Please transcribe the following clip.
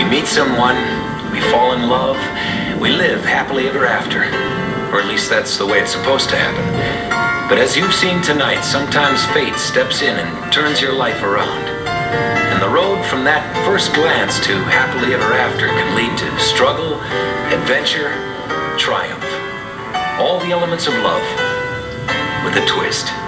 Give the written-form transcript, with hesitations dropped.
meet someone, we fall in love, we live happily ever after. Or at least that's the way it's supposed to happen. But as you've seen tonight, sometimes fate steps in and turns your life around. And the road from that first glance to happily ever after can lead to struggle, adventure, triumph. All the elements of love with a twist.